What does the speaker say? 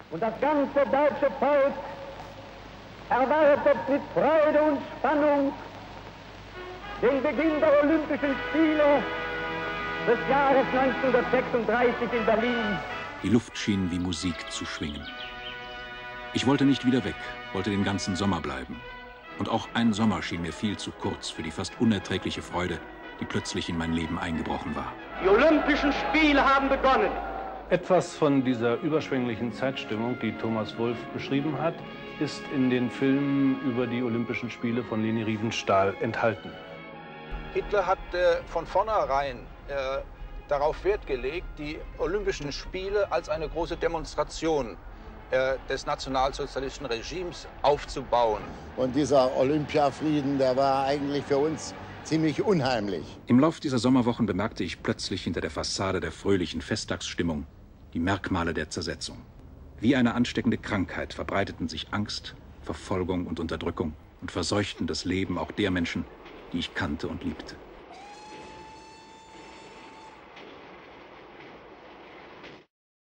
Und das ganze deutsche Volk erwartet mit Freude und Spannung den Beginn der Olympischen Spiele des Jahres 1936 in Berlin. Die Luft schien wie Musik zu schwingen. Ich wollte nicht wieder weg, wollte den ganzen Sommer bleiben. Und auch ein Sommer schien mir viel zu kurz für die fast unerträgliche Freude, die plötzlich in mein Leben eingebrochen war. Die Olympischen Spiele haben begonnen. Etwas von dieser überschwänglichen Zeitstimmung, die Thomas Wolf beschrieben hat, ist in den Filmen über die Olympischen Spiele von Leni Riefenstahl enthalten. Hitler hat von vornherein darauf Wert gelegt, die Olympischen Spiele als eine große Demonstration des nationalsozialistischen Regimes aufzubauen. Und dieser Olympiafrieden, der war eigentlich für uns ziemlich unheimlich. Im Lauf dieser Sommerwochen bemerkte ich plötzlich hinter der Fassade der fröhlichen Festtagsstimmung die Merkmale der Zersetzung. Wie eine ansteckende Krankheit verbreiteten sich Angst, Verfolgung und Unterdrückung und verseuchten das Leben auch der Menschen, die ich kannte und liebte.